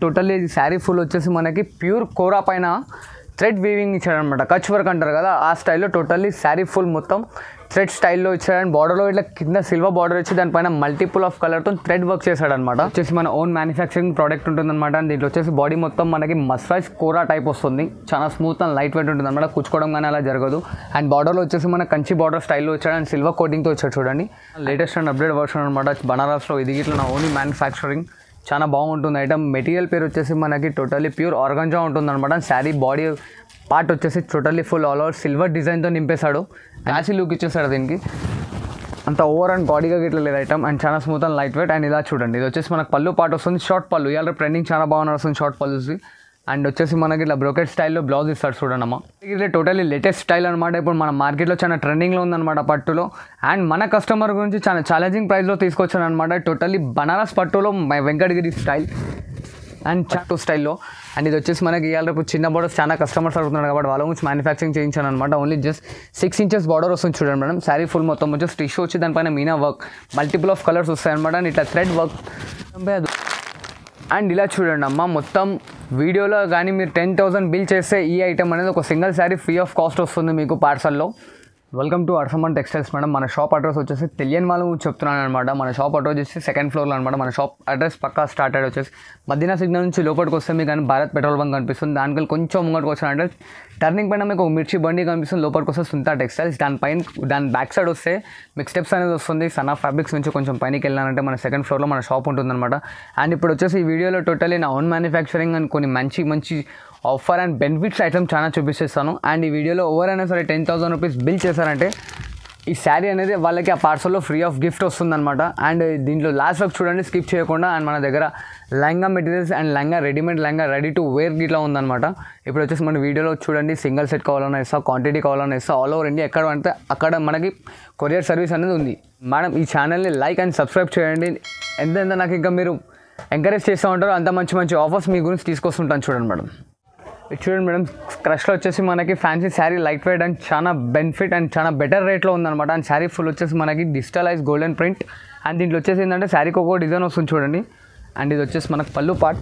Totally sari full వచ్చేసి మనకి pure కోరా పైన థ్రెడ్ వీవింగ్ ఇచ్చాడనమాట. కచ్ వర్క్ అంటారు కదా ఆ స్టైల్లో టోటల్లీ శారీ ఫుల్ మొత్తం థ్రెడ్ స్టైల్లో ఇచ్చాడు. అండ్ బార్డర్లో ఇట్లా కింద సిల్వర్ బార్డర్ వచ్చి దానిపైన మల్టిపుల్ ఆఫ్ కలర్తో థ్రెడ్ వర్క్ చేశాడనమాట. వచ్చేసి మన ఓన్ మ్యానుఫ్యాక్చరింగ్ ప్రోడక్ట్ ఉంటుందన్నమాట. అండ్ దీంట్లో వచ్చేసి బాడీ మొత్తం మనకి మసాజ్ కోరా టైప్ వస్తుంది. చాలా స్మూత్ అండ్ లైట్ వెయిట్ ఉంటుంది అనమాట. కుచ్చుకోవడం కానీ అలా జరగదు. అండ్ బార్డర్లో వచ్చేసి మన కంచి బార్డర్ స్టైల్లో వచ్చాడు అండ్ సిల్వర్ కోటింగ్తో వచ్చాడు చూడండి. లేటెస్ట్ అండ్ అప్డేట్ వర్షన్ అనమాట బనారస్లో. ఇది ఇట్లా నా ఓన్ మ్యానుఫ్యాక్చరింగ్ చాలా బాగుంటుంది ఐటమ్. మెటీరియల్ పేరు వచ్చేసి మనకి టోటల్లీ ప్యూర్ ఆర్గంజా ఉంటుంది అనమాట. శారీ బాడీ పార్ట్ వచ్చేసి totally full all over silver డిజైన్తో నింపేశాడు. గ్లాసీ లుక్ ఇచ్చేసాడు దీనికి. అంత ఓవర్ అండ్ బాడీగా గిట్ల లేదు ఐటమ్. అండ్ చాలా smooth and light weight. And ఇలా చూడండి ఇది వచ్చేసి మనకు పళ్ళు పార్ట్ వస్తుంది. షార్ట్ పళ్ళు ఇవాళ ట్రెండింగ్ చాలా బాగా నడుస్తుంది షార్ట్ పళ్ళుసి. అండ్ వచ్చేసి మనకి ఇట్లా బ్రోకెట్ స్టైల్లో బ్లౌజ్ ఇస్తాడు చూడండి అమ్మ. ఇది టోటల్లీ లేటెస్ట్ స్టైల్ అనమాట. ఇప్పుడు మన మార్కెట్లో చాలా ట్రెండింగ్లో ఉందన్నమాట పట్టులో. అండ్ మన కస్టమర్ గురించి చాలా ఛాలెంజింగ్ ప్రైస్లో తీసుకొచ్చాను అనమాట. టోటల్లీ బనారస్ పట్టులో వెంకటగిరి స్టైల్ అండ్ చట్టు స్టైల్లో. అండ్ ఇది వచ్చేసి మనకి ఇవాళ రేపు చిన్న బార్డర్స్ చాలా కస్టమర్స్ అడుగుతున్నారు కాబట్టి వాళ్ళ గురించి మ్యానుఫ్యాక్చరింగ్ చేయించాను అనమాట. ఓన్లీ జస్ట్ 6 inches బార్డర్ వస్తుంది చూడండి మేడం. శారీ ఫుల్ మొత్తం వచ్చేసి టిష్యూ వచ్చి దానిపైన meena work multiple of colours వస్తాయి అనమాట. అండ్ ఇట్లా థ్రెడ్ వర్క్. అండ్ ఇలా చూడండి అమ్మ, మొత్తం వీడియోలో కానీ మీరు 10,000 బిల్ చేస్తే ఈ ఐటమ్ అనేది ఒక single sari free of cost వస్తుంది మీకు పార్సల్లో. Welcome to Arsaman textiles madam. మన షాప్ అడ్రస్ వచ్చేసి తెలియని వాళ్ళు చెప్తున్నాను అనమాట. మన షాప్ అడ్రస్ వచ్చేసి 2nd floorలో అనమాట. మన షాప్ అడ్రస్ పక్కా స్టార్టెడ్ వచ్చేసి మదీనా సిగ్నల్ నుంచి లోపలికి వస్తే మీకు కానీ భారత్ పెట్రోల్ బంక్ కనిపిస్తుంది. దానికి కొంచెం ముంగటికి వచ్చినట్టే టర్నింగ్ పైన మీకు ఒక మిర్చి బండి కనిపిస్తుంది. లోపలికి వస్తే సుంతా టెక్స్టైల్స్. దాని బ్యాక్ సైడ్ వస్తే మీకు స్టెప్స్ అనేది వస్తుంది. సన్నా ఫ్యాబ్రిక్స్ నుంచి కొంచెం పైనకి వెళ్ళాలంటే మన 2nd floorలో మన షాప్ ఉంటుందన్నమాట. అండ్ ఇప్పుడు వచ్చేసి ఈ వీడియోలో టోటల్లీ నా ఓన్ మ్యానుఫ్యాక్చరింగ్ అండ్ కొన్ని మంచి ఆఫర్ అండ్ బెనిఫిట్స్ ఐటమ్ చాలా చూపిస్తాను. అండ్ ఈ వీడియోలో ఎవరైనా సరే 10,000 రూపీస్ బిల్ చేశారంటే ఈ శారీ అనేది వాళ్ళకి ఆ పార్సల్లో ఫ్రీ ఆఫ్ గిఫ్ట్ వస్తుందన్నమాట. అండ్ దీంట్లో లాస్ట్ వరకు చూడండి స్కిప్ చేయకుండా. అండ్ మన దగ్గర lehenga materials and lehenga readymade lehenga ready to wear గిట్లా ఉందన్నమాట. ఇప్పుడు వచ్చేసి మన వీడియోలో చూడండి సింగిల్ సెట్ కావాలన్నా ఇస్తా, క్వాంటిటీ కావాలన్నా ఇస్తా. ఆల్ ఓవర్ ఇండియా ఎక్కడ అంటే అక్కడ మనకి కొరియర్ సర్వీస్ అనేది ఉంది మేడం. ఈ ఛానల్ని లైక్ అండ్ సబ్స్క్రైబ్ చేయండి. ఎంత నాకు ఇంకా మీరు ఎంకరేజ్ చేస్తూ ఉంటారో అంత మంచి ఆఫర్స్ మీ గురించి తీసుకొస్తుంటాను చూడండి మేడం. చూడండి మేడం, క్రష్లో వచ్చేసి మనకి fancy sari light weight and చాలా బెనిఫిట్ అండ్ చాలా బెటర్ రేట్లో ఉందన్నమాట. అండ్ శారీ ఫుల్ వచ్చేసి మనకి డిజిటలైజ్ గోల్డెన్ ప్రింట్. అండ్ దీంట్లో వచ్చేసి ఏంటంటే శారీకి ఒక్కో డిజైన్ వస్తుంది చూడండి. అండ్ ఇది వచ్చేసి మనకు పళ్ళు పార్ట్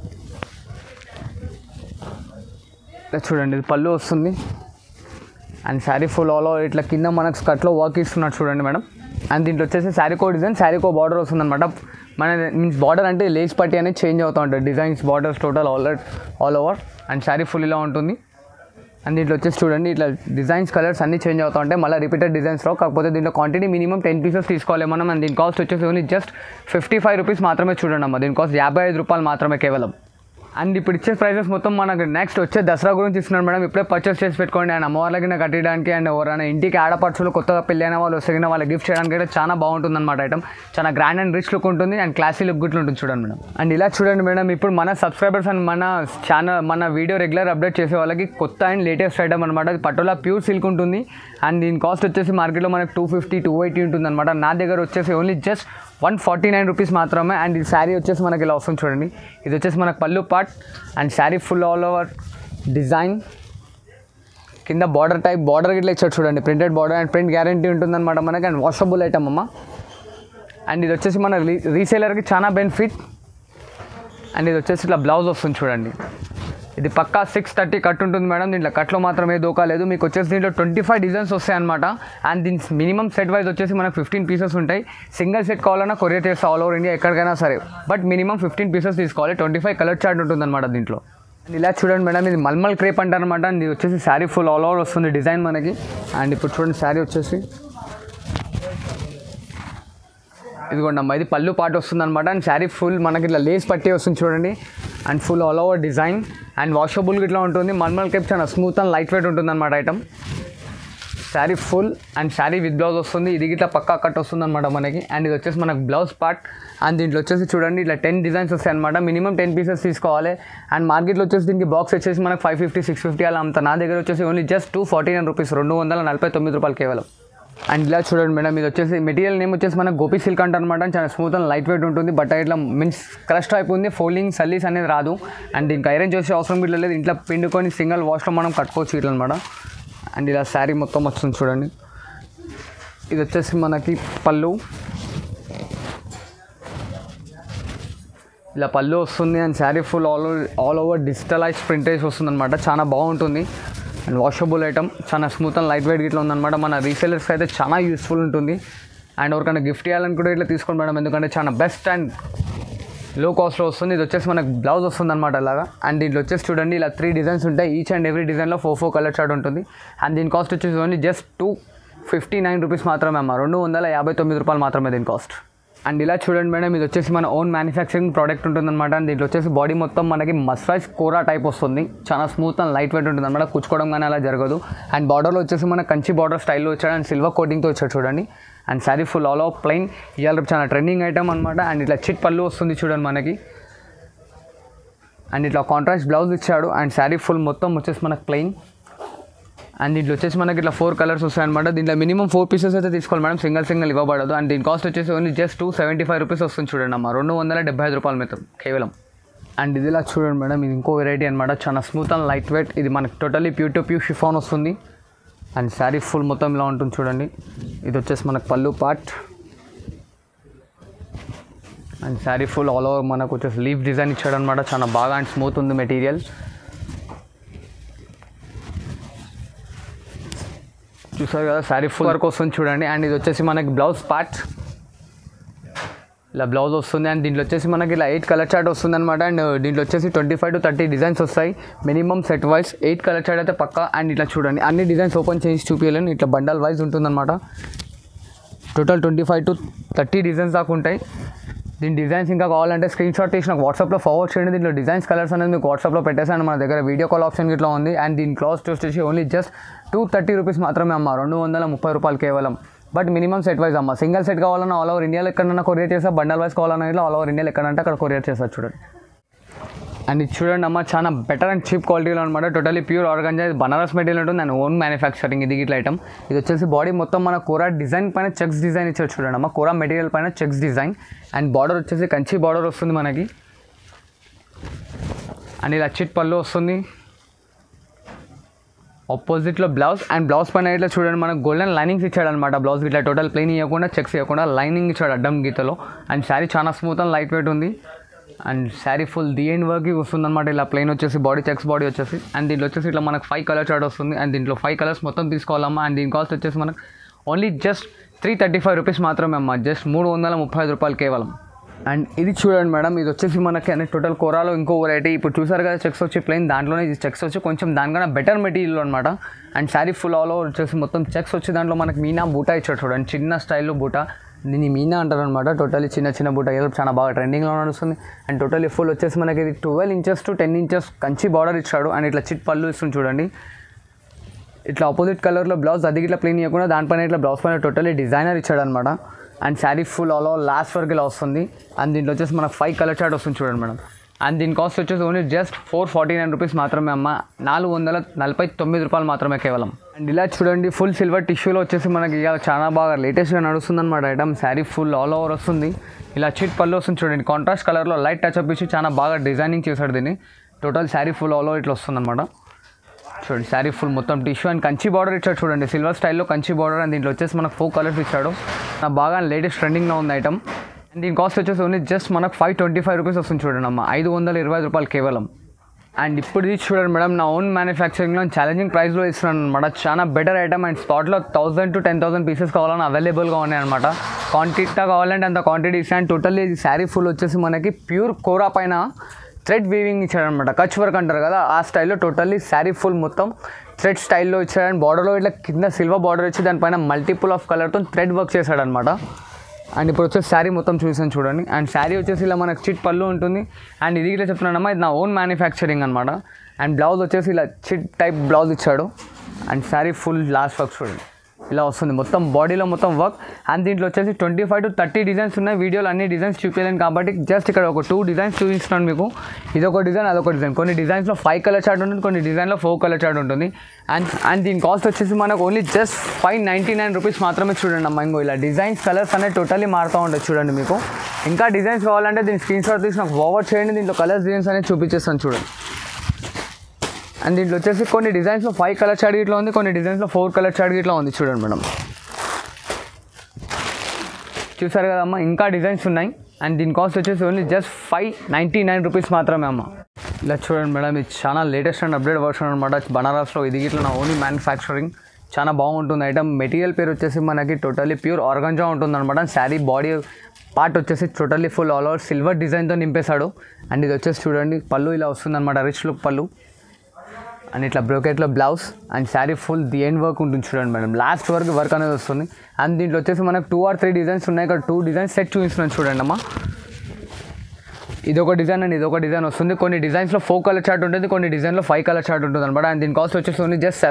చూడండి, ఇది పళ్ళు వస్తుంది. And sari full all over ఇట్లా కింద మనకు స్కర్ట్లో వర్క్ ఇస్తున్నారు చూడండి మేడం. అండ్ దీంట్లో వచ్చేసి శారీకో డిజైన్ శారీకో బార్డర్ వస్తుందన్నమాట. మన మీన్స్ బార్డర్ అంటే లేస్ పట్టి అనేది చేంజ్ అవుతూ ఉంటుంది. Designs borders total all over. And sari full ఇలా ఉంటుంది. అండ్ దీంట్లో వచ్చేసి చూడండి ఇట్లా డిజైన్స్ కలర్స్ అన్నీ చేంజ్ అవుతూ ఉంటాయి. మళ్ళీ రిపీటెడ్ డిజైన్స్ రావు. కాకపోతే దీంట్లో క్వాంటిటీ మినిమం 10 pieces తీసుకోవాలి మనం. అండ్ దీని కాస్ట్ వచ్చేసి ఓన్లీ జస్ట్ 55 రూపీస్ మాత్రమే చూడండి అమ్మ. దీని కాస్ట్ 55 రూపాయలు మాత్రమే కేవలం. అండ్ ఇప్పుడు ఇచ్చే ప్రైజెస్ మొత్తం మనకు నెక్స్ట్ వచ్చే దసరా గురించి ఇస్తున్నాడు మేడం. ఇప్పుడే పర్చేస్ చేసి పెట్టుకోండి. అండ్ అమ్మవార్లకి కట్టడానికి అండ్ ఎవరైనా ఇంటికి ఆడపడుచులు కొత్తగా పెళ్ళి అయిన వాళ్ళు వస్తే వాళ్ళకి గిఫ్ట్ చేయడానికి అయితే చాలా బాగుంటుంది అనమాట ఐటమ్. చాలా గ్రాండ్ అండ్ రిచ్ లుక్ ఉంటుంది అండ్ క్లాసీ లుక్ గుట్లు ఉంటుంది చూడండి మేడం. అండ్ ఇలా చూడండి మేడం, ఇప్పుడు మన సబ్స్క్రైబర్స్ అండ్ మన ఛానల్ మన వీడియో రెగ్యులర్ అప్డేట్ చేసే వాళ్ళకి కొత్త అండ్ లేటెస్ట్ ఐటమ్ అనమాట. అది పటోలా ప్యూర్ సిల్క్ ఉంటుంది. అండ్ దీని కాస్ట్ వచ్చేసి మార్కెట్లో మనకు 250, 280 ఉంటుంది అనమాట. నా దగ్గర వచ్చేసి ఓన్లీ జస్ట్ 149 రూపీస్ మాత్రమే. అండ్ ఈ శారీ వచ్చేసి మనకి ఇలా వస్తుంది చూడండి. ఇది వచ్చేసి మనకు పళ్ళు part and sari full all over design. కింద బార్డర్ టైప్ బార్డర్ గిట్లా ఇచ్చాడు చూడండి. Printed border and print guarantee ఉంటుందన్నమాట మనకి. అండ్ వాషబుల్ ఐటమ్ అమ్మ. అండ్ ఇది వచ్చేసి మన రీసేలర్కి చాలా బెనిఫిట్. అండ్ ఇది వచ్చేసి ఇట్లా బ్లౌజ్ వస్తుంది చూడండి. ఇది పక్కా 630 కట్ ఉంటుంది మేడం. దీంట్లో కట్లో మాత్రమే దోకా లేదు. మీకు వచ్చేసి దీంట్లో 25 డిజైన్స్ వస్తాయి అనమాట. అండ్ దీని మినిమం సెట్ వైజ్ వచ్చేసి మనకు 15 pieces ఉంటాయి. సింగిల్ సెట్ కావాలన్నా కొరియర్ చేస్తే ఆల్ ఓవర్ ఇండియా ఎక్కడికైనా సరే. బట్ మినిమం 15 pieces తీసుకోవాలి. 25 కలర్ చార్ట్ ఉంటుంది అనమాట దీంట్లో. అండ్ ఇలా చూడండి మేడం, ఇది మల్మల్ క్రేప్ అంటారు అనమాట. ఇది వచ్చేసి శారీ ఫుల్ ఆల్ ఓవర్ వస్తుంది డిజైన్ మనకి. అండ్ ఇప్పుడు చూడండి శారీ వచ్చేసి ఇదిగోండి అమ్మ, ఇది పళ్ళు పార్ట్ వస్తుంది అనమాట. అండ్ శారీ ఫుల్ మనకి ఇట్లా లేస్ పట్టి వస్తుంది చూడండి. And full all over design and washable ఇట్లా ఉంటుంది. మల్మల్ కేప్ చాలా స్మూత్ అండ్ లైట్ వెయిట్ ఉంటుంది అనమాట item. Sari full and sari with blouse వస్తుంది. ఇది ఇట్లా పక్కా కట్ వస్తుంది అనమాట మనకి. అండ్ ఇది వచ్చేసి మనకు బ్లౌజ్ పార్ట్. అండ్ దీంట్లో వచ్చేసి చూడండి ఇట్లా 10 డిజైన్స్ వస్తాయి అనమాట. మినిమం 10 pieces తీసుకోవాలి. అండ్ మార్కెట్లో వచ్చేసి దీనికి బాక్స్ వచ్చేసి మనకు 550, 650 అలా అమ్ముతా. నా దగ్గర వచ్చేసి ఓన్లీ జస్ట్ 249 రూపీస్, 249 రూపాయలు కేవలం. అండ్ ఇలా చూడండి మేడం, ఇది వచ్చేసి మెటీరియల్ నేమ్ వచ్చేసి మనకు గోపి సిల్క్ అంటారు అనమాట. చాలా స్మూత్ అండ్ లైట్ వెయిట్ ఉంటుంది. బట్ ఇట్లా మీన్స్ క్రష్ టైప్ ఉంది. ఫోల్డింగ్ సల్లీస్ అనేది రాదు. అండ్ దీనికి ఐరన్ చేసే అవసరం ఇట్లా లేదు. ఇంట్లో పిండుకొని సింగిల్ వాష్లో మనం కట్టుకోవచ్చు ఇట్లా అనమాట. అండ్ ఇలా శారీ మొత్తం వస్తుంది చూడండి. ఇది వచ్చేసి మనకి పళ్ళు. ఇలా పళ్ళు వస్తుంది and sari full all over digitalize printage వస్తుంది అనమాట. చాలా బాగుంటుంది అండ్ వాషబుల్ ఐటమ్, చాలా స్మూత్ అండ్ లైట్ వెయిట్ ఇట్లా ఉందన్నమాట. మన రీసేలర్స్ అయితే చాలా యూస్ఫుల్ ఉంటుంది. అండ్ ఎవరికైనా గిఫ్ట్ ఇవ్వాలని కూడా ఇట్లా తీసుకోండి మేడం, ఎందుకంటే చాలా బెస్ట్ అండ్ లో కాస్ట్లో వస్తుంది. ఇది వచ్చేసి మనకు బ్లౌజ్ వస్తుంది అనమాట ఇలాగా. అండ్ దీంట్లో వచ్చేసి చూడండి ఇలా 3 డిజైన్స్ ఉంటాయి. ఈచ్ అండ్ ఎవ్రీ డిజైన్లో 4 కలర్ చార్ట్ ఉంటుంది. అండ్ దీని కాస్ట్ వచ్చేసి ఓన్లీ జస్ట్ 259 రూపీస్ మాత్రమే అమ్మ, 259 రూపాయలు మాత్రమే దీని కాస్ట్. అండ్ ఇలా చూడండి మేడం, ఇది వచ్చేసి మన ఓన్ మ్యానుఫ్యాక్చరింగ్ ప్రోడక్ట్ ఉంటుందన్నమాట. అండ్ దీంట్లో వచ్చేసి బాడీ మొత్తం మనకి మస్రాజ్ కోరా టైప్ వస్తుంది. చాలా స్మూత్ అండ్ లైట్ వెయిట్ ఉంటుంది అనమాట, కుచ్చుకోవడం కానీ అలా జరగదు. అండ్ బార్డర్లో వచ్చేసి మన కంచి బార్డర్ స్టైల్లో వచ్చాడు అండ్ సిల్వర్ కోటింగ్తో వచ్చాడు చూడండి. And sari full all over plain, ఇవాళ చాలా ట్రెండింగ్ ఐటమ్ అనమాట. అండ్ ఇట్లా చిట్ పళ్ళు వస్తుంది చూడండి మనకి. అండ్ ఇట్లా కాంట్రాస్ట్ బ్లౌజ్ ఇచ్చాడు. అండ్ శారీ ఫుల్ మొత్తం వచ్చేసి మనకు ప్లెయిన్. అండ్ దీంట్లో వచ్చేసి మనకి ఇట్లా 4 కలర్స్ వస్తాయి అనమాట. దీంట్లో మినిమం 4 పీసెస్ అయితే తీసుకోవాలి మేడం, సింగిల్ ఇవ్వబడదు. అండ్ దీని కాస్ట్ వచ్చేసి ఓన్లీ జస్ట్ 275 రూపీస్ వస్తుంది చూడండి అమ్మ, 275 రూపాయలు మాత్రం కేవలం. అండ్ ఇది ఇలా చూడండి మేడం, ఇది ఇంకో వెరైటీ అనమాట, చాలా స్మూత్ అండ్ లైట్ వెయిట్. ఇది మనకి totally pure to pure chiffon వస్తుంది. అండ్ శారీ ఫుల్ మొత్తం ఇలా ఉంటుంది చూడండి. ఇది వచ్చేసి మనకు పళ్ళు part. And sari full all over మనకు వచ్చేసి లీఫ్ డిజైన్ ఇచ్చాడు అనమాట, చాలా బాగా అండ్ స్మూత్ ఉంది మెటీరియల్. చూసారు కదా, శారీ ఫుల్ వర్క్ వస్తుంది చూడండి. అండ్ ఇది వచ్చేసి మనకి బ్లౌజ్ పార్ట్, ఇలా బ్లౌజ్ వస్తుంది. అండ్ దీంట్లో వచ్చేసి మనకి ఇలా 8 కలర్ చార్ట్ వస్తుంది అనమాట. అండ్ దీంట్లో వచ్చేసి 25 to 30 డిజైన్స్ వస్తాయి minimum set wise. 8 colour chart అయితే పక్కా. అండ్ ఇట్లా చూడండి, అన్ని డిజైన్స్ ఓపెన్ చేసి చూపించలేను, ఇట్లా బండల్ వైజ్ ఉంటుందన్నమాట. టోటల్ 25 to 30 డిజైన్స్ దాకా ఉంటాయి. దీని డిజైన్స్ ఇంకా కావాలంటే స్క్రీన్ షాట్ తీసి నాకు వాట్సాప్లో ఫార్వర్డ్ చేయండి. దీంట్లో డిజైన్స్ కలర్స్ అనేది మీకు వాట్సాప్లో పెట్టేసాను. మన దగ్గర వీడియో కాల్ ఆప్షన్ ఇట్లా ఉంది. అండ్ దీని కాస్ట్ వచ్చేసి ఓన్లీ జస్ట్ 230 రూపీస్ మాత్రమే అమ్మ, 230 రూపాయలు కేవలం. బట్ మినిమం సెట్ వైజ్ అమ్మ. సింగిల్ సెట్ కావాలన్నా ఆల్ ఓవర్ ఇండియాలో ఎక్కడన్నా కొరియర్ చేస్తా, బండల్ వైజ్ కావాలన్నా ఇట్లా ఆల్ ఓవర్ ఇండియాలో ఎక్కడంటే అక్కడ కొరియర్ చేస్తారు చూడండి. అండ్ ఇది చూడండి అమ్మ, చాలా బెటర్ అండ్ చీప్ క్వాలిటీలో అనమాట. Totally pure organza, Banaras material ఉంటుంది అండ్ ఓన్ మ్యానుఫ్యాక్చరింగ్. ఇది ఇట్లా ఐటమ్. ఇది వచ్చేసి బాడీ మొత్తం మన కోరా డిజైన్ పైన చెక్స్ డిజైన్ ఇచ్చారు చూడండి అమ్మ, కోరా మెటీరియల్ పైన చెక్స్ డిజైన్. అండ్ బార్డర్ వచ్చేసి కంచి బార్డర్ వస్తుంది మనకి. అండ్ ఇలా చిట్ పళ్ళు వస్తుంది, ఆపోజిట్లో బ్లౌజ్. అండ్ బ్లౌజ్ పైన ఇట్లా చూడండి మనకు గోల్డెన్ లైనింగ్స్ ఇచ్చాడు అనమాట. బ్లౌజ్ ఇట్లా టోటల్ ప్లెయిన్ ఇవ్వకుండా, చెక్స్ ఇవ్వకుండా లైనింగ్ ఇచ్చాడు అడ్డం గీతలో. అండ్ శారీ చాలా స్మూత్ అండ్ లైట్ వెయిట్ ఉంది. And sari full the end వర్క్కి వస్తుంది అనమాట. ఇలా ప్లెయిన్ వచ్చేసి బాడీ చెక్స్ బాడీ వచ్చేసి. అండ్ దీంట్లో వచ్చేసి ఇట్లా మనకు 5 కలర్ చార్ట్ వస్తుంది. అండ్ దీంట్లో 5 కలర్స్ మొత్తం తీసుకోవాలమ్మా. అండ్ దీని కాస్ట్ వచ్చేసి మనకు ఓన్లీ జస్ట్ 335 రూపీస్ మాత్రమే అమ్మ, జస్ట్ 335 రూపాయలు కేవలం. అండ్ ఇది చూడండి మేడం, ఇది వచ్చేసి మనకి అనే టోటల్ కోరాలో ఇంకో వెరైటీ. ఇప్పుడు చూసారు కదా చెక్స్ వచ్చి ప్లెయిన్, దాంట్లోనే ఇది చెక్స్ వచ్చి కొంచెం దానికన్నా బెటర్ మెటీరియల్ అనమాట. And sari full all over వచ్చేసి మొత్తం చెక్స్ వచ్చి దాంట్లో మనకి మీనా బూటా ఇచ్చాడు చూడండి, చిన్న స్టైల్లో బూటా. దీన్ని మీనా అంటారు అనమాట. టోటల్లీ చిన్న బూట ఏదో చాలా బాగా ట్రెండింగ్లో నడుస్తుంది. అండ్ టోటల్లీ ఫుల్ వచ్చేసి మనకి ఇది 12 inches to 10 inches Kanchi border ఇచ్చాడు. అండ్ ఇట్లా చిట్ పళ్ళు ఇస్తుంది చూడండి. ఇట్లా ఆపోజిట్ కలర్లో బ్లౌజ్, అది ఇట్లా ప్లెయిన్ ఇవ్వకుండా దానిపైన ఇట్లా బ్లౌజ్ పైన టోటల్లీ డిజైనర్ ఇచ్చాడు అనమాట. And sari full all over last వరకు ఇలా వస్తుంది. అండ్ దీంట్లో వచ్చేసి మనకు 5 కలర్ చార్ట్ వస్తుంది చూడండి మేడం. అండ్ దీని కాస్ట్ వచ్చేసి ఓన్లీ జస్ట్ 449 రూపీస్ మాత్రమే అమ్మ, 449 రూపాయలు మాత్రమే కేవలం. అండ్ ఇలా చూడండి ఫుల్ సిల్వర్ టిష్యూలో వచ్చేసి మనకి ఇక చాలా బాగా లేటెస్ట్గా నడుస్తుంది అనమాట item. Sari full all over వస్తుంది, ఇలా చిట్ పళ్ళు వస్తుంది చూడండి. కాంట్రాస్ట్ కలర్లో లైట్ టచ్అప్ ఇచ్చి చాలా బాగా డిజైనింగ్ చేశాడు దీన్ని. Total sari full all over ఇట్లా వస్తుంది అనమాట. చూడండి శారీ ఫుల్ మొత్తం టిష్యూ అండ్ కంచి బార్డర్ ఇచ్చాడు చూడండి, సిల్వర్ స్టైల్లో కంచి బార్డర్. అండ్ దీంట్లో వచ్చేసి మనకు 4 కలర్స్ ఇచ్చాడు. నాకు బాగా లేటెస్ట్ ట్రెండింగ్లో ఉంది ఐటమ్. అండ్ దీని కాస్ట్ వచ్చేసి ఓన్లీ జస్ట్ మనకు 525 రూపీస్ వస్తుంది చూడండి అమ్మ, 525 రూపాయలు కేవలం. అండ్ ఇప్పుడు ఇది చూడండి మేడం, నా ఓన్ మ్యానుఫ్యాక్చరింగ్లో ఛాలెంజింగ్ ప్రైస్లో ఇస్తున్నాను అనమాట. చాలా బెటర్ ఐటమ్. అండ్ స్పాట్లో 1000 to 10,000 పీసెస్ కావాలని అవైలబుల్గా ఉన్నాయి అనమాట. క్వాంటిటీ కావాలంటే అంత క్వాంటిటీ ఇస్తాను. టోటల్లీ శారీ ఫుల్ వచ్చేసి మనకి ప్యూర్ కోరా పైన థ్రెడ్ వీవింగ్ ఇచ్చాడనమాట. కచ్ వర్క్ అంటారు కదా ఆ స్టైల్లో టోటల్లీ శారీ ఫుల్ మొత్తం థ్రెడ్ స్టైల్లో ఇచ్చాడు. అండ్ బార్డర్లో ఇట్లా కింద సిల్వర్ బార్డర్ వచ్చి దానిపైన మల్టిపుల్ ఆఫ్ కలర్తో థ్రెడ్ వర్క్ చేశాడనమాట. అండ్ ఇప్పుడు వచ్చేసి శారీ మొత్తం చూసాను చూడండి. అండ్ శారీ వచ్చేసి ఇలా మనకు చిట్ పళ్ళు ఉంటుంది. అండ్ ఇది ఇట్లా చెప్తున్నానమ్మా, ఇది నా ఓన్ మ్యానుఫ్యాక్చరింగ్ అనమాట. అండ్ బ్లౌజ్ వచ్చేసి ఇలా చిట్ టైప్ బ్లౌజ్ ఇచ్చాడు. And sari full last work చూడండి ఇలా వస్తుంది, మొత్తం బాడీలో మొత్తం వర్క్. అండ్ దీంట్లో వచ్చేసి 25 to 30 డిజైన్స్ ఉన్నాయి. వీడియోలో అన్ని డిజైన్స్ చూపించలేను కాబట్టి జస్ట్ ఇక్కడ ఒక 2 డిజైన్స్ చూపిస్తున్నాను మీకు. ఇదొక డిజైన్, అదొక డిజైన్. కొన్ని డిజైన్స్లో 5 కలర్ చార్ట్ ఉంటుంది, కొన్ని డిజైన్లో 4 కలర్ చార్ట్ ఉంటుంది. అండ్ దీని కాస్ట్ వచ్చేసి మనకు ఓన్లీ జస్ట్ 599 రూపీస్ మాత్రమే చూడండి అమ్మ. ఇంకో ఇలా డిజైన్స్ కలర్స్ అనేది టోటల్లీ మారుతూ ఉంటుంది చూడండి. మీకు ఇంకా డిజైన్స్ కావాలంటే దీని స్క్రీన్ షాట్ తీసి నాకు ఫార్వర్డ్ చేయండి. దీంట్లో కలర్స్ డిజైన్స్ అనేది చూపించేస్తాను చూడండి. అండ్ దీంట్లో వచ్చేసి కొన్ని డిజైన్స్లో 5 కలర్ చార్ట్ ఇట్లా ఉంది, కొన్ని డిజైన్స్లో 4 కలర్ చార్ట్ ఇట్లా ఉంది చూడండి మేడం. చూసారు కదమ్మా, ఇంకా డిజైన్స్ ఉన్నాయి. అండ్ దీని కాస్ట్ వచ్చేసి ఓన్లీ జస్ట్ 599 రూపీస్ మాత్రమే అమ్మ. ఇలా చూడండి మేడం, ఇది చాలా లేటెస్ట్ అండ్ అప్డేట్ వర్షన్ అనమాట. బనారస్లో ఇది ఇట్లా నా ఓన్లీ మ్యానుఫ్యాక్చరింగ్, చాలా బాగుంటుంది ఐటమ్. మెటీరియల్ పేరు వచ్చేసి మనకి టోటల్లీ ప్యూర్ ఆర్గంజా ఉంటుంది అనమాట. శారీ బాడీ పార్ట్ వచ్చేసి totally full all over silver డిజైన్తో నింపేశాడు. అండ్ ఇది వచ్చేసి చూడండి పళ్ళు ఇలా వస్తుంది అనమాట, రిచ్ లుక్ పళ్ళు. అండ్ ఇట్లా బ్రోకెట్లో blouse and sari full the end work ఉంటుంది చూడండి మేడం, లాస్ట్ వరకు వర్క్ అనేది వస్తుంది. అండ్ దీంట్లో వచ్చేసి మనకు 2 or 3 డిజైన్స్ ఉన్నాయి. ఇక్కడ 2 డిజైన్స్ సెట్ చూపిస్తున్నాను చూడండి అమ్మా. ఇదొక డిజైన్ అండ్ ఇదొక డిజైన్ వస్తుంది. కొన్ని డిజైన్స్లో 4 కలర్ చార్ట్ ఉంటుంది, కొన్ని డిజైన్లో 5 కలర్ చార్ట్ ఉంటుంది అనమాట. అండ్ దీని కాస్ట్ వచ్చేసి ఓన్లీ జస్ట్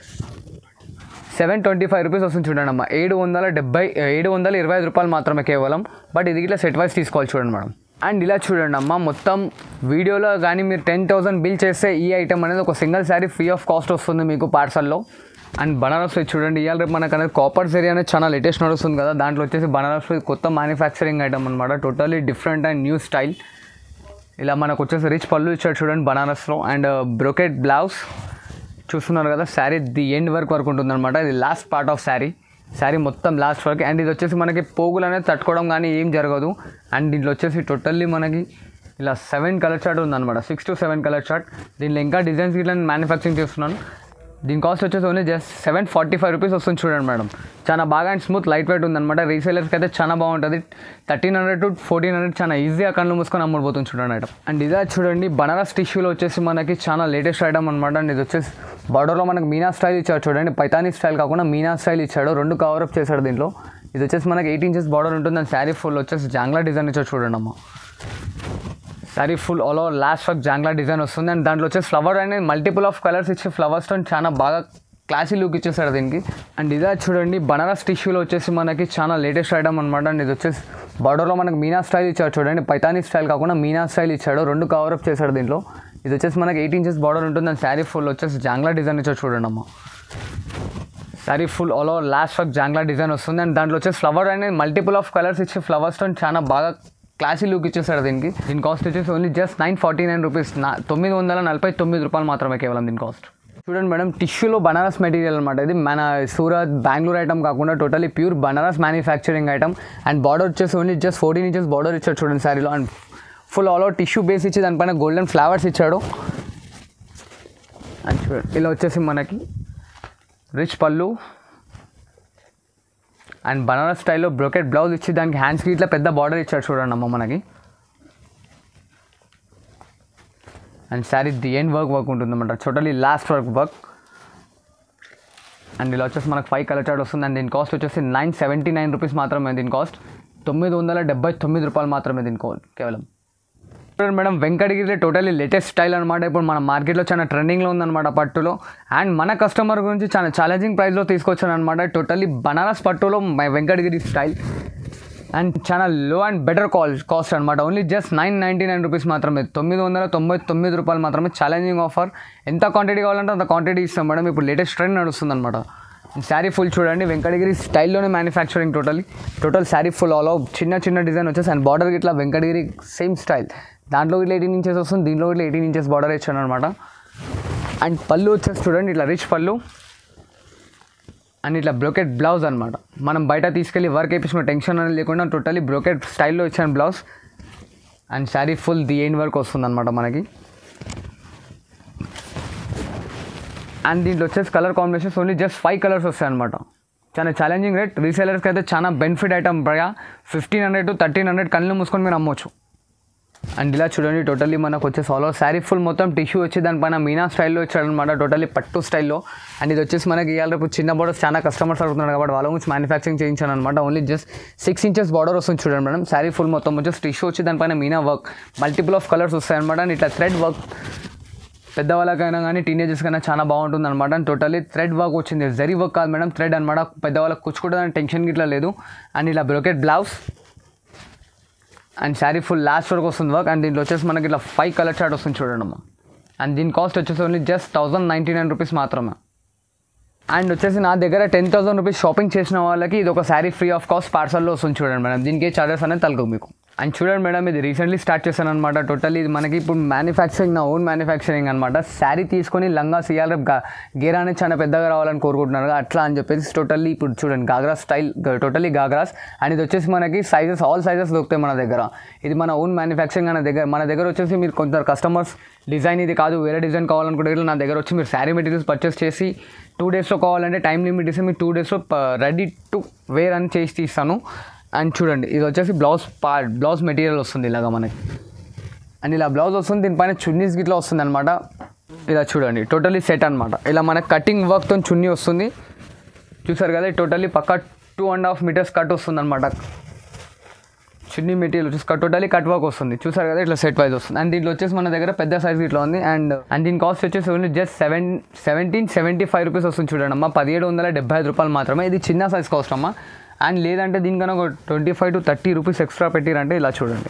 725 రూపీస్ వస్తుంది చూడండి అమ్మా. 725 రూపాయలు మాత్రమే కేవలం. బట్ ఇది ఇట్లా సెట్ వైజ్ తీసుకోవాలి చూడండి మేడం. అండ్ ఇలా చూడండి అమ్మ, మొత్తం వీడియోలో కానీ మీరు 10,000 బిల్ చేస్తే ఈ ఐటమ్ అనేది ఒక single sari free of cost వస్తుంది మీకు పార్సల్లో. అండ్ బనారస్లో చూడండి, ఇవాళ రేపు మనకు అనేది కాపర్ జరీ అనేది చాలా లేటెస్ట్ నడుస్తుంది కదా, దాంట్లో వచ్చేసి బనారస్లో కొత్త మ్యానుఫ్యాక్చరింగ్ ఐటమ్ అనమాట. Totally different and new style. ఇలా మనకు వచ్చేసి రిచ్ పళ్ళు ఇచ్చాడు చూడండి బనారస్లో. అండ్ బ్రోకెట్ బ్లౌజ్ చూస్తున్నారు కదా, శారీ ది ఎండ్ వర్క్ ఉంటుంది అనమాట. ఇది లాస్ట్ పార్ట్ ఆఫ్ శారీ మొత్తం లాస్ట్ వరకు. అండ్ ఇది వచ్చేసి మనకి పోగులు అనేది తట్టుకోవడం కానీ ఏం జరగదు. అండ్ దీంట్లో వచ్చేసి టోటల్లీ మనకి ఇలా 7 కలర్ చార్ట్ ఉందన్నమాట, 6 to 7 కలర్ చార్ట్. దీంట్లో ఇంకా డిజైన్స్ ఇట్లా మ్యానుఫ్యాక్చరింగ్ చేస్తున్నాను. దీని కాస్ట్ వచ్చేసి ఓన్లీ జస్ట్ 745 రూపీస్ వస్తుంది చూడండి మేడం. చాలా బాగా అండ్ స్మూత్ లైట్ వెయిట్ ఉందన్నమాట. రీసేలర్స్కి అయితే చాలా బాగుంటుంది. 1300 to 1400 చాలా ఈజీగా కళ్ళు మూసుకొని అమ్ముడిపోతుంది చూడండి ఐటమ్. అండ్ ఇదే చూడండి బనారస్ టిష్యూలో వచ్చేసి మనకి చాలా లేటెస్ట్ ఐటమ్ అనమాట. అండ్ ఇది వచ్చేసి బార్డర్లో మనకి మీనా స్టైల్ ఇచ్చాడు చూడండి, పైతానీ స్టైల్ కాకుండా మీనా స్టైల్ ఇచ్చాడు. 2 కవరప్ చేశాడు దీంట్లో. ఇది వచ్చేసి మనకి 8 inches బార్డర్ ఉంటుంది. అండ్ శారీ ఫుల్ వచ్చేసి జాంగ్లా డిజైన్ ఇచ్చాడు చూడండి అమ్మ. Sari full all over last work jangla design వస్తుంది. అండ్ దాంట్లో వచ్చేసి ఫ్లవర్ అనేది మల్టిపుల్ ఆఫ్ కలర్స్ ఇచ్చి ఫ్లవర్స్తో చాలా బాగా క్లాసీ లుక్ ఇచ్చేసాడు దీనికి. అండ్ ఇదే చూడండి బనారస్ టిష్యూలో వచ్చేసి మనకి చాలా లేటెస్ట్ ఐటమ్ అనమాట. అండ్ ఇది వచ్చేసి బార్డర్లో మనకి మీనా స్టైల్ ఇచ్చాడు చూడండి, పైతానీ స్టైల్ కాకుండా మీనా స్టైల్ ఇచ్చాడు. 2 కవరప్ చేశాడు దీంట్లో. ఇది వచ్చేసి మనకి 8 inches బార్డర్ ఉంటుంది. అండ్ శారీ ఫుల్ వచ్చేసి జాంగ్లా డిజైన్ ఇచ్చాడు చూడండి అమ్మ. Sari full all over last work jangla design వస్తుంది. అండ్ దాంట్లో వచ్చేసి ఫ్లవర్ అనేది మల్టిపుల్ ఆఫ్ కలర్స్ ఇచ్చి ఫ్లవర్స్తో చాలా బాగా క్లాసీ లుక్ ఇచ్చేసాడు దీనికి. దీని కాస్ట్ వచ్చేసి ఓన్లీ జస్ట్ 949 రూపీస్, 949 రూపాయలు మాత్రమే కేవలం దీని కాస్ట్. చూడండి మేడం, టిష్యూలో బనారస్ మెటీరియల్ అనమాట. ఇది మన సూరత్ బెంగళూరు ఐటమ్ కాకుండా totally pure Banaras manufacturing item. And border వచ్చేసి ఓన్లీ జస్ట్ 14 inches బార్డర్ ఇచ్చాడు చూడండి శారీలో. And full all over tissue base ఇచ్చి దానిపైన గోల్డెన్ ఫ్లవర్స్ ఇచ్చాడు. అండ్ చూడండి ఇలా వచ్చేసి మనకి రిచ్ పళ్ళు అండ్ బనారస్ స్టైల్లో బ్రోకెట్ బ్లౌజ్ ఇచ్చి దానికి హ్యాండ్స్కి ఇట్లా పెద్ద బార్డర్ ఇచ్చాడు చూడండి అమ్మ మనకి. And sari the end work ఉంటుందన్నమాట, టోటలీ లాస్ట్ వర్క్. అండ్ ఇలా వచ్చేసి మనకు 5 కలర్ చార్ట్ వస్తుంది. అండ్ దీని కాస్ట్ వచ్చేసి 979 రూపీస్ మాత్రమే. దీని కాస్ట్ 979 రూపాయలు మాత్రమే దీని కేవలం. చూడండి madam, Venkatagiri totally latest style అనమాట. ఇప్పుడు మన మార్కెట్లో చాలా ట్రెండింగ్లో ఉందన్నమాట పట్టులో. అండ్ మన కస్టమర్ గురించి చాలా ఛాలెంజింగ్ ప్రైస్లో తీసుకొచ్చాను అనమాట. టోటలీ బనారస్ పట్టులో వెంకటగిరి స్టైల్. అండ్ చాలా లో అండ్ బెటర్ కాస్ట్ అనమాట. ఓన్లీ జస్ట్ 999 రూపీస్ మాత్రమే, 999 రూపాయలు మాత్రమే. Challenging offer. ఎంత క్వాంటిటీ కావాలంటే అంత క్వాంటిటీ ఇస్తాం మేడం. ఇప్పుడు లేటెస్ట్ ట్రెండ్ నడుస్తుంది అనమాట. శారీ ఫుల్ చూడండి వెంకటగిరి స్టైల్లోనే manufacturing total sari full all over చిన్న డిజైన్ వచ్చేసి. అండ్ బార్డర్కి ఇట్లా వెంకటగిరి సేమ్ స్టైల్. దాంట్లో ఇట్లా 18 inches వస్తుంది, దీంట్లో ఇట్లా 18 inches బార్డర్ ఇచ్చాను అనమాట. అండ్ పళ్ళు వచ్చేసి చూడండి ఇట్లా రిచ్ పళ్ళు అండ్ ఇట్లా బ్రోకెట్ బ్లౌజ్ అనమాట. మనం బయట తీసుకెళ్ళి వర్క్ వేయించుకున్న టెన్షన్ అనేది లేకుండా టోటలీ బ్రోకెట్ స్టైల్లో ఇచ్చాను blouse. And sari full the end work వస్తుంది అనమాట మనకి. అండ్ దీంట్లో వచ్చేసి colour combinations only just 5 colours వస్తాయి అనమాట. చాలా ఛాలెంజింగ్ రేట్. రీసేలర్స్కి అయితే చాలా బెనిఫిట్ ఐటమ్. 1500 to 1300 కళ్ళు మూసుకొని మీరు అమ్మవచ్చు. అండ్ ఇలా చూడండి టోటల్లీ మనకు వచ్చేసి ఆల్ ఓవర్ శారీ ఫుల్ మొత్తం టిష్యూ వచ్చి దానిపైన మీనా స్టైల్లో వచ్చాడనమాట, టోటల్లీ పట్టు స్టైల్లో. అండ్ ఇది వచ్చేసి మనకి ఇవాళ రేపు చిన్న బార్డర్స్ చాలా కస్టమర్స్ అడుగుతున్నారు కాబట్టి వాళ్ళ గురించి మ్యానుఫ్యాక్చరింగ్ చేయించాను అనమాట. ఓన్లీ జస్ట్ 6 inches బార్డర్ వస్తుంది చూడండి మేడం. శారీ ఫుల్ మొత్తం వచ్చేసి టిష్యూ వచ్చి దానిపైన meena work multiple of colours వస్తాయన్నమాట. అండ్ ఇట్లా థ్రెడ్ వర్క్ పెద్దవాళ్ళకైనా కానీ టీనేజర్స్కైనా చాలా బాగుంటుంది అనమాట. అండ్ టోటల్లీ థ్రెడ్ వర్క్ వచ్చింది, జరీ వర్క్ కాదు మేడం, థ్రెడ్ అనమాట. పెద్దవాళ్ళకి కూర్చుకోవడానికి టెన్షన్ ఇట్లా లేదు. అండ్ ఇలా brocade blouse and sari full last వరకు వస్తుంది వర్క్. అండ్ దీంట్లో వచ్చేసి మనకి ఇట్లా 5 కలర్ చార్ట్ వస్తుంది చూడండి అమ్మ. అండ్ దీని కాస్ట్ వచ్చేసి ఓన్లీ జస్ట్ 1099 రూపీస్ మాత్రమే. అండ్ వచ్చేసి నా దగ్గర 10,000 రూపీస్ షాపింగ్ చేసిన వాళ్ళకి ఇది ఒక శారీ ఫ్రీ ఆఫ్ కాస్ట్ పార్సల్లో వస్తుంది చూడండి మేడం. దీనికి చార్జెస్ అనేది తలగవు మీకు. అండ్ చూడండి మేడం, ఇది రీసెంట్లీ స్టార్ట్ చేశాను అనమాట. టోటల్లీ ఇది మనకి ఇప్పుడు మ్యానుఫ్యాక్చరింగ్, నా ఓన్ మ్యానుఫ్యాక్చరింగ్ అనమాట. శారీ తీసుకొని లంగా సియాలి, గేరా అనేది చాలా పెద్దగా రావాలని కోరుకుంటున్నారు అట్లా అని చెప్పేసి టోటల్లీ ఇప్పుడు చూడండి ghagra style, totally ghagras. And ఇది వచ్చేసి మనకి సైజెస్, ఆల్ సైజెస్ దొరుకుతాయి మన దగ్గర. ఇది మన ఓన్ మ్యానుఫ్యాక్చరింగ్ మన దగ్గర వచ్చేసి మీరు కొందరు కస్టమర్స్ డిజైన్ ఇది కాదు వేరే డిజైన్ కావాలనుకుంటే నా దగ్గర వచ్చి మీరు శారీ మెటీరియల్స్ పర్చేస్ చేసి 2 డేస్లో కావాలంటే టైం లిమిట్ ఇస్తే మీరు 2 డేస్లో రెడీ టు వేర్ అని చేసి తీస్తాను. అండ్ చూడండి ఇది వచ్చేసి బ్లౌజ్ మెటీరియల్ వస్తుంది ఇలాగా మనకి. అండ్ ఇలా బ్లౌజ్ వస్తుంది, దీనిపైన చున్నీస్ గిట్లా వస్తుంది అనమాట. ఇలా చూడండి టోటలీ సెట్ అనమాట. ఇలా మనకి కటింగ్ వర్క్తో చున్నీ వస్తుంది చూసారు కదా. టోటలీ పక్కా 2.5 మీటర్స్ కట్ వస్తుంది అనమాట. చున్నీ మెటీరియల్ వచ్చేసి టోటలీ కట్ వర్క్ వస్తుంది చూసారు కదా. ఇట్లా సెట్ వైజ్ వస్తుంది. అండ్ దీంట్లో వచ్చేసి మన దగ్గర పెద్ద సైజ్ ఇట్లా ఉంది. అండ్ దీని కాస్ట్ వచ్చేసి ఓన్లీ జస్ట్ 1775 రూపీస్ వస్తుంది చూడండి అమ్మా. 1775 రూపాయలు మాత్రమే. ఇది చిన్న సైజ్ కాస్ట్ అమ్మా. అండ్ లేదంటే దీనికన్నా ఒక 25 to 30 రూపీస్ ఎక్స్ట్రా పెట్టిరంటే ఇలా చూడండి.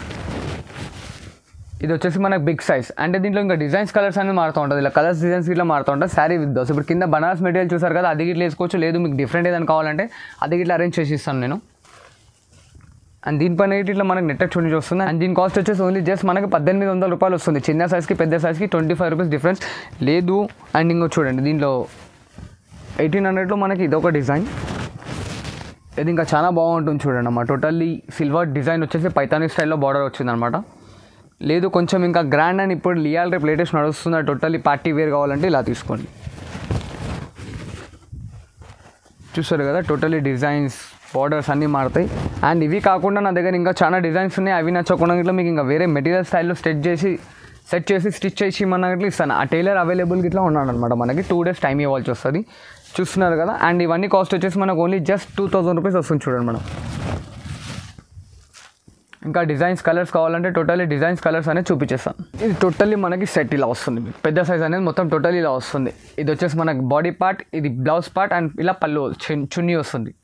ఇది వచ్చేసి మనకు బిగ్ సైజ్. అంటే దీంట్లో ఇంకా డిజైన్స్ కలర్స్ అనేది మారుతూ ఉంటుంది. ఇలా కలర్స్ డిజైన్స్ ఇట్లా మారుతూ ఉంటుంది. శారీ విత్ దోస్. ఇప్పుడు కింద బనారస్ మెటీరియల్ చూసారు కదా, అది గిట్లా వేసుకోవచ్చు. లేదు మీకు డిఫరెంట్ ఏదైనా కావాలంటే అది గిట్లా అరేంజ్ చేసి ఇస్తాను నేను. అండ్ దీనిపైన ఇట్లా మనకి నెట్టెడ్ చున్నీ వస్తుంది. అండ్ దీని కాస్ట్ వచ్చేసి ఓన్లీ జస్ట్ మనకి 1800 రూపాయలు వస్తుంది. చిన్న సైజ్కి పెద్ద సైజ్కి 25 రూపీస్ డిఫరెన్స్ లేదు. అండ్ ఇంకో చూడండి దీంట్లో 1800లో మనకి ఇదొక డిజైన్. ఇది ఇంకా చాలా బాగుంటుంది చూడండి అమ్మా. టోటల్లీ సిల్వర్ డిజైన్ వచ్చేసి పైతానీ స్టైల్లో బార్డర్ వచ్చిందనమాట. లేదు కొంచెం ఇంకా గ్రాండ్ అని ఇప్పుడు లియాల్ రేపు లేటెస్ట్ నడుస్తుంది. టోటల్లీ పార్టీ వేర్ కావాలంటే ఇలా తీసుకోండి. చూస్తారు కదా టోటల్లీ డిజైన్స్, బార్డర్స్ అన్నీ మారుతాయి. అండ్ ఇవి కాకుండా నా దగ్గర ఇంకా చాలా డిజైన్స్ ఉన్నాయి. అవి నచ్చకుండా ఇట్లా మీకు ఇంకా వేరే మెటీరియల్ స్టైల్లో సెట్ చేసి స్టిచ్ చేసి మన ఇట్లా ఇస్తాను. ఆ టైలర్ అవైలబుల్గా ఇట్లా ఉన్నాడు అనమాట. మనకి 2 డేస్ టైం ఇవ్వాల్సి వస్తుంది చూస్తున్నారు కదా. అండ్ ఇవన్నీ కాస్ట్ వచ్చేసి మనకు ఓన్లీ జస్ట్ 2000 రూపీస్ వస్తుంది చూడండి మనం. ఇంకా డిజైన్స్ కలర్స్ కావాలంటే టోటల్లీ డిజైన్స్ కలర్స్ అనేది చూపించేస్తాను. ఇది టోటల్లీ మనకి సెట్ ఇలా వస్తుంది. పెద్ద సైజ్ అనేది మొత్తం టోటల్లీ ఇలా వస్తుంది. ఇది వచ్చేసి మనకి బాడీ పార్ట్, ఇది బ్లౌజ్ పార్ట్ అండ్ ఇలా పళ్ళు చున్నీ వస్తుంది.